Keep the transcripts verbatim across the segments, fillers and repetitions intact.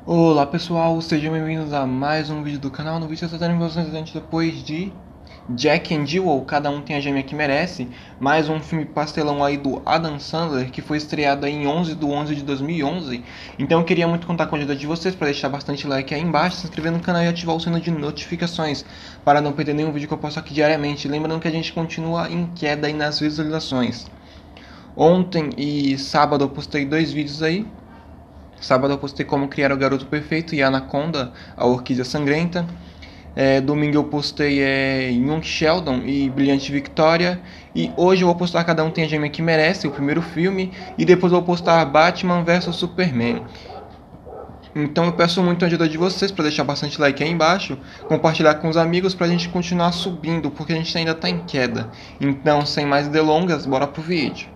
Olá pessoal, sejam bem-vindos a mais um vídeo do canal. No vídeo eu estou trazendo depois de Jack and Jill, ou Cada Um Tem a Gêmea que Merece, mais um filme pastelão aí do Adam Sandler, que foi estreado aí em onze de onze de dois mil e onze. Então eu queria muito contar com a ajuda de vocês para deixar bastante like aí embaixo, se inscrever no canal e ativar o sino de notificações para não perder nenhum vídeo que eu posto aqui diariamente. Lembrando que a gente continua em queda aí nas visualizações. Ontem e sábado eu postei dois vídeos aí. Sábado eu postei como criar o garoto perfeito e a Anaconda, a orquídea sangrenta. É, domingo eu postei é, Young Sheldon e Brilhante Victoria. E hoje eu vou postar Cada Um Tem a Gêmea que Merece, o primeiro filme. E depois eu vou postar Batman versus Superman. Então eu peço muito a ajuda de vocês para deixar bastante like aí embaixo, compartilhar com os amigos para a gente continuar subindo, porque a gente ainda está em queda. Então, sem mais delongas, bora pro vídeo.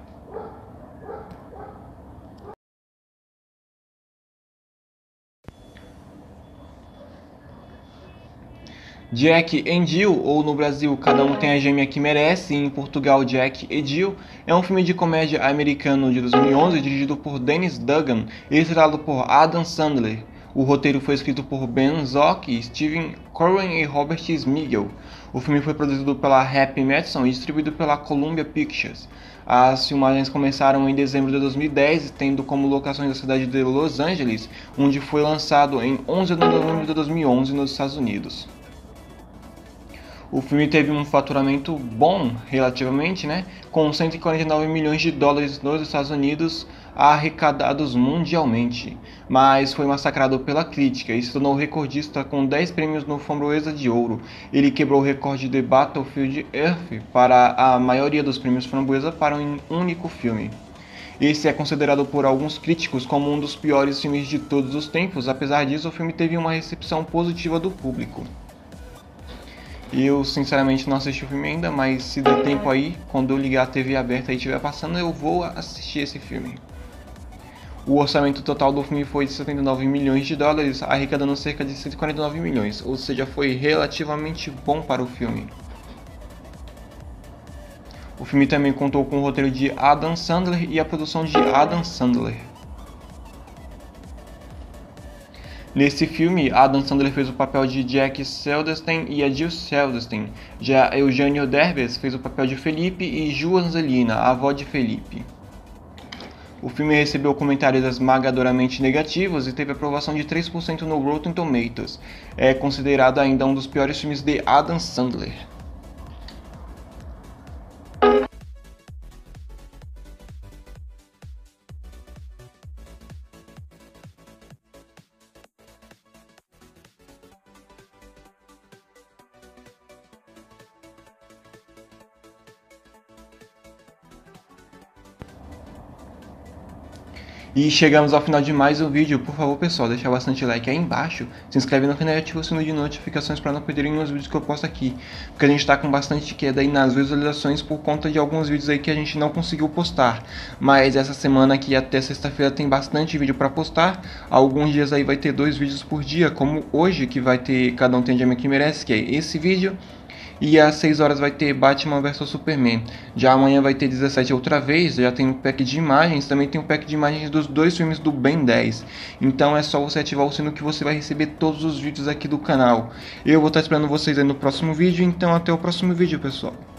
Jack and Jill, ou no Brasil Cada Um Tem a Gêmea que Merece, e em Portugal Jack e Jill, é um filme de comédia americano de dois mil e onze dirigido por Dennis Dugan e estrelado por Adam Sandler. O roteiro foi escrito por Ben Zock, Steven Corwin e Robert Smigel. O filme foi produzido pela Happy Madison e distribuído pela Columbia Pictures. As filmagens começaram em dezembro de dois mil e dez, tendo como locações a cidade de Los Angeles, onde foi lançado em onze de novembro de dois mil e onze nos Estados Unidos. O filme teve um faturamento bom, relativamente, né, com cento e quarenta e nove milhões de dólares nos Estados Unidos arrecadados mundialmente, mas foi massacrado pela crítica e se tornou recordista com dez prêmios no Framboesa de Ouro. Ele quebrou o recorde de Battlefield Earth para a maioria dos prêmios Framboesa para um único filme. Esse é considerado por alguns críticos como um dos piores filmes de todos os tempos. Apesar disso, o filme teve uma recepção positiva do público. Eu sinceramente não assisti o filme ainda, mas se der tempo aí, quando eu ligar a T V aberta e estiver passando, eu vou assistir esse filme. O orçamento total do filme foi de setenta e nove milhões de dólares, arrecadando cerca de cento e quarenta e nove milhões, ou seja, foi relativamente bom para o filme. O filme também contou com o roteiro de Adam Sandler e a produção de Adam Sandler. Nesse filme, Adam Sandler fez o papel de Jack Silverstein e a Jill Silverstein. Já Eugenio Derbez fez o papel de Felipe e Ju Angelina, a avó de Felipe. O filme recebeu comentários esmagadoramente negativos e teve aprovação de três por cento no Rotten Tomatoes. É considerado ainda um dos piores filmes de Adam Sandler. E chegamos ao final de mais um vídeo. Por favor, pessoal, deixa bastante like aí embaixo, se inscreve no canal e ativa o sino de notificações para não perderem os vídeos que eu posto aqui, porque a gente está com bastante queda aí nas visualizações por conta de alguns vídeos aí que a gente não conseguiu postar. Mas essa semana aqui até sexta-feira tem bastante vídeo para postar. Alguns dias aí vai ter dois vídeos por dia, como hoje, que vai ter Cada Um Tem a Gêmea que Merece, que é esse vídeo. E às seis horas vai ter Batman versus Superman. Já amanhã vai ter dezessete outra vez, já tem um pack de imagens, também tem um pack de imagens dos dois filmes do Ben dez. Então é só você ativar o sino que você vai receber todos os vídeos aqui do canal. Eu vou estar esperando vocês aí no próximo vídeo, então até o próximo vídeo, pessoal.